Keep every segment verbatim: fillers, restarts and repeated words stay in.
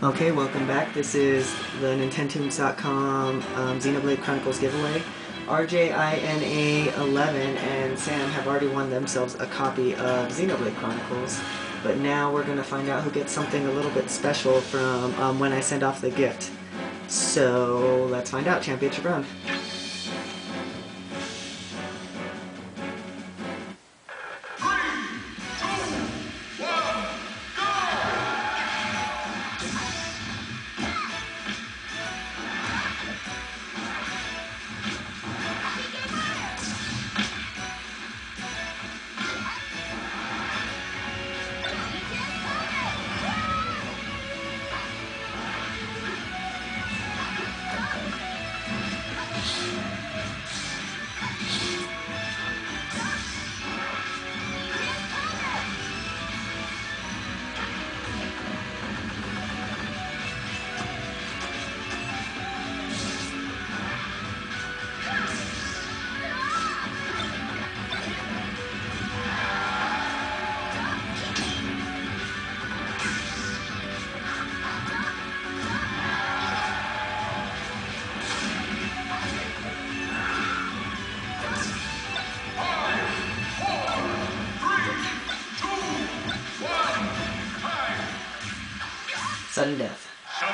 Okay, welcome back. This is the Nintendoons dot com um, Xenoblade Chronicles giveaway. R J I N A eleven and Sam have already won themselves a copy of Xenoblade Chronicles, but now we're going to find out who gets something a little bit special from um, when I send off the gift. So let's find out. Championship round. Sudden death.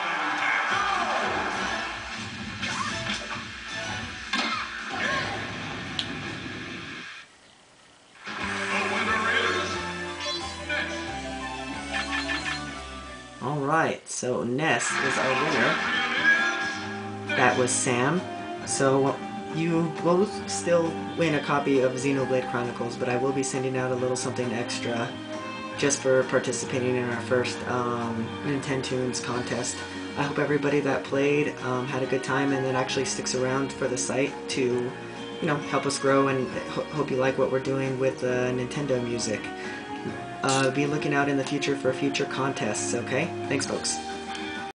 Alright, so Ness is our winner. That was Sam. So you both still win a copy of Xenoblade Chronicles, but I will be sending out a little something extra just for participating in our first um, Nintendoons contest. I hope everybody that played um, had a good time and that actually sticks around for the site to, you know, help us grow, and ho hope you like what we're doing with uh, Nintendo music. Uh, be looking out in the future for future contests, okay? Thanks, folks.